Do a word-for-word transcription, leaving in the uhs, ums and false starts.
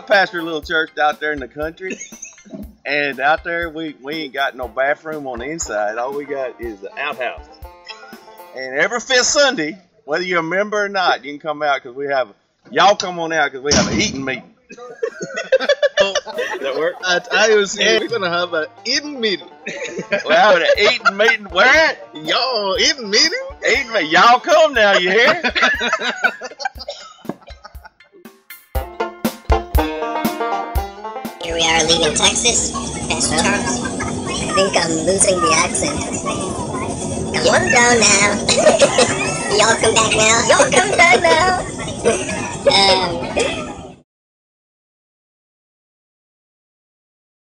pastor a little church out there in the country, and out there we we ain't got no bathroom on the inside. All we got is the outhouse. And every fifth Sunday, whether you're a member or not, you can come out because we have y'all come on out because we have an eating meeting. Does that work? At I O C, we're gonna have an eating meeting. We're having an eating meeting. Where at? Y'all eating meeting? Eating meeting. Y'all come now. You hear? Here we are leaving Texas, Pastor Charles. I think I'm losing the accent. Come on down now. Y'all come back now. Y'all come back now. um,